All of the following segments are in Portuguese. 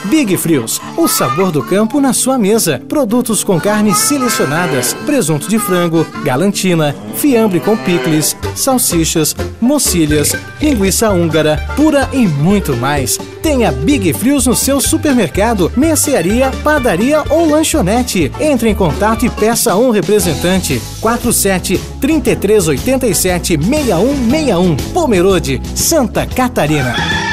Big Frios, o sabor do campo na sua mesa. Produtos com carnes selecionadas, presunto de frango, galantina, fiambre com picles, salsichas, mocilhas, linguiça húngara, pura e muito mais. Tenha Big Frios no seu supermercado, mercearia, padaria ou lanchonete. Entre em contato e peça um representante. 47-3387-6161, Pomerode, Santa Catarina.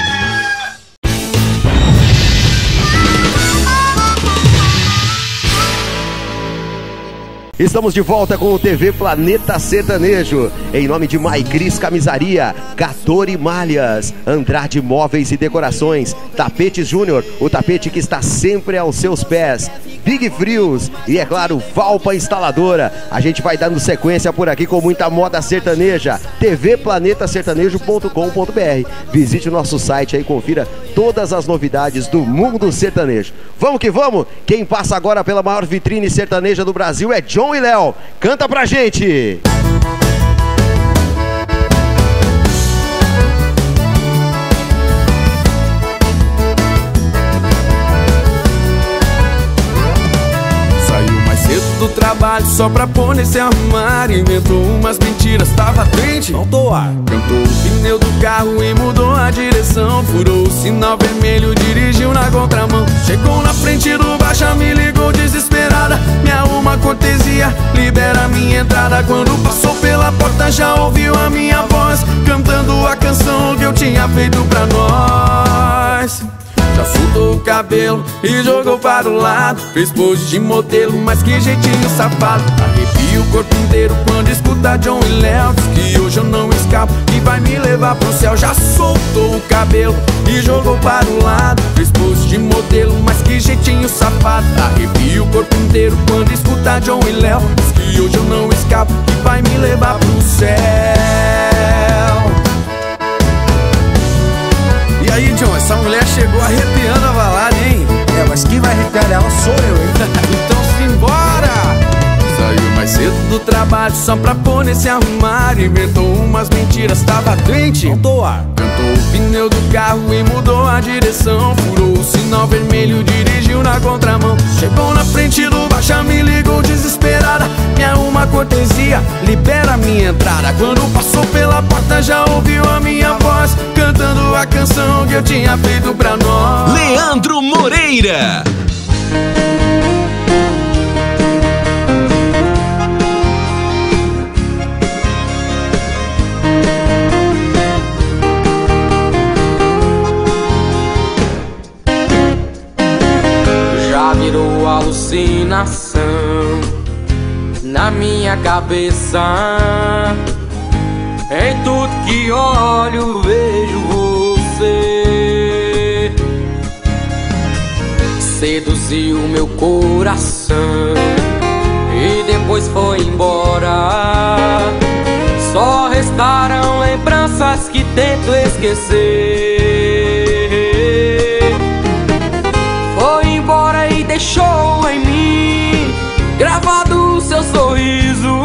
Estamos de volta com o TV Planeta Sertanejo. Em nome de Maicris Camisaria, Gatori Malhas, Andrade Móveis e Decorações, Tapetes Júnior, o tapete que está sempre aos seus pés, Big Frios e, é claro, Valpa Instaladora. A gente vai dando sequência por aqui com muita moda sertaneja. tvplanetasertanejo.com.br. Visite o nosso site aí, confira todas as novidades do mundo sertanejo. Vamos que vamos! Quem passa agora pela maior vitrine sertaneja do Brasil é John e Léo. Canta pra gente! Do trabalho só pra pôr nesse armário, inventou umas mentiras, tava doente, faltou ar. Cantou o pneu do carro e mudou a direção, furou o sinal vermelho, dirigiu na contramão. Chegou na frente do baixa, me ligou desesperada, me arruma cortesia, libera minha entrada. Quando passou pela porta já ouviu a minha voz, cantando a canção que eu tinha feito pra nós. Já soltou o cabelo e jogou para o lado, fez pose de modelo, mas que jeitinho safado. Arrepia o corpo inteiro quando escuta John e Léo. Diz que hoje eu não escapo e vai me levar pro céu. Já soltou o cabelo e jogou para o lado, fez pose de modelo, mas que jeitinho safado. Arrepia o corpo inteiro quando escuta John e Léo. Diz que hoje eu não escapo e vai me levar pro céu. E aí, John, essa mulher chegou arrepiando a balada, hein? É, mas quem vai arrepiar ela sou eu, hein? Então simbora! Saiu mais cedo do trabalho só pra pôr nesse armário, inventou umas mentiras, tava doente, faltou ar. Cantou o pneu do carro e mudou a direção, furou o sinal vermelho, dirigiu na contramão. Chegou na frente do baixa, me ligou desesperada, me arruma cortesia, libera minha entrada. Quando passou pela porta já ouviu a minha voz, cantando a canção que eu tinha feito pra nós. Leandro Moreira. Já virou alucinação na minha cabeça. Em tudo que olho vejo você. Seduziu meu coração e depois foi embora. Só restaram lembranças que tento esquecer. Foi embora e deixou em mim gravado o seu sorriso.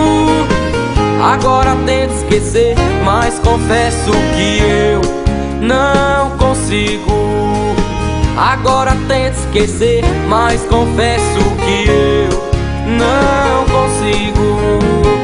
Agora tento esquecer, mas confesso que eu não consigo. Agora tento esquecer, mas confesso que eu não consigo.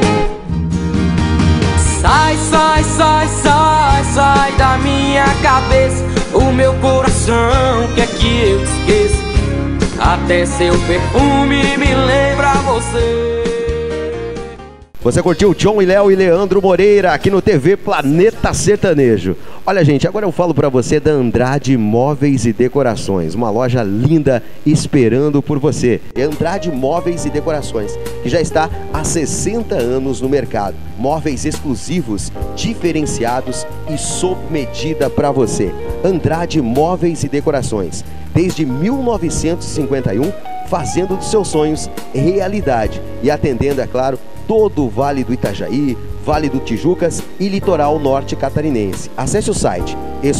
Sai, sai, sai, sai, sai da minha cabeça. O meu coração quer que eu te esqueça. Até seu perfume me lembra você. Você curtiu John e Léo e Leandro Moreira aqui no TV Planeta Sertanejo. Olha, gente, agora eu falo pra você da Andrade Móveis e Decorações, uma loja linda esperando por você. É Andrade Móveis e Decorações, que já está há 60 anos no mercado. Móveis exclusivos, diferenciados e sob medida pra você. Andrade Móveis e Decorações, desde 1951, fazendo dos seus sonhos realidade e atendendo, é claro, todo o Vale do Itajaí, Vale do Tijucas e litoral norte catarinense. Acesse o site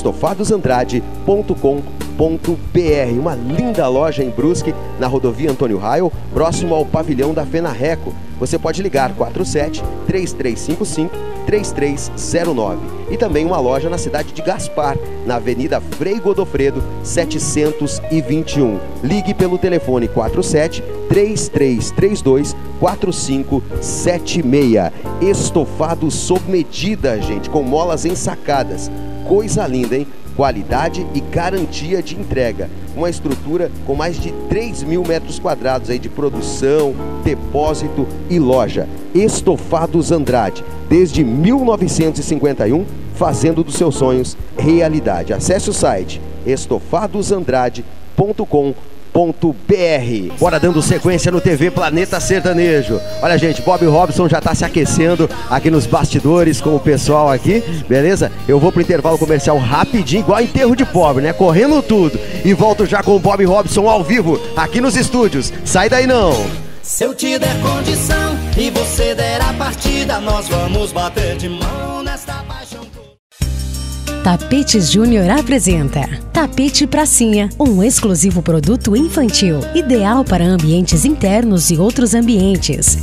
estofadosandrade.com.br. Uma linda loja em Brusque, na rodovia Antônio Raio, próximo ao pavilhão da Fenarreco. Você pode ligar 47-3355 3309. E também uma loja na cidade de Gaspar, na Avenida Frei Godofredo, 721. Ligue pelo telefone 47-3332-4576. Estofado sob medida, gente, com molas ensacadas. Coisa linda, hein? Qualidade e garantia de entrega. Uma estrutura com mais de 3.000 metros quadrados aí de produção, depósito e loja. Estofados Andrade, desde 1951, fazendo dos seus sonhos realidade. Acesse o site estofadosandrade.com.br. Bora dando sequência no TV Planeta Sertanejo. Olha, gente, Bob Robson já tá se aquecendo aqui nos bastidores com o pessoal aqui, beleza? Eu vou pro intervalo comercial rapidinho, igual enterro de pobre, né? Correndo tudo. E volto já com o Bob Robson ao vivo, aqui nos estúdios. Sai daí não! Se eu te der condição e você der a partida, nós vamos bater de mão nesta paixão. Tapetes Júnior apresenta Tapete Pracinha, um exclusivo produto infantil, ideal para ambientes internos e outros ambientes.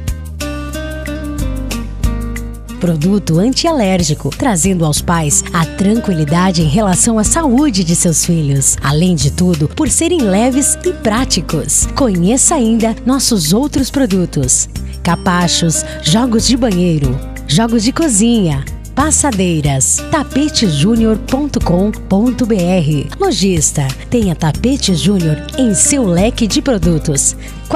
Produto antialérgico, trazendo aos pais a tranquilidade em relação à saúde de seus filhos. Além de tudo, por serem leves e práticos. Conheça ainda nossos outros produtos: capachos, jogos de banheiro, jogos de cozinha, passadeiras. tapetejunior.com.br. Lojista, tenha Tapete Júnior em seu leque de produtos.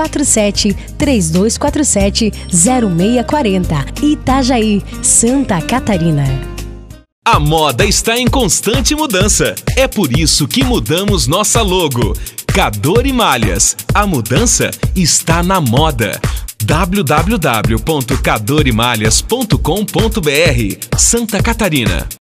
47-3247-0640, Itajaí, Santa Catarina. A moda está em constante mudança. É por isso que mudamos nossa logo. Cador e Malhas. A mudança está na moda. www.cadorimalhas.com.br, Santa Catarina.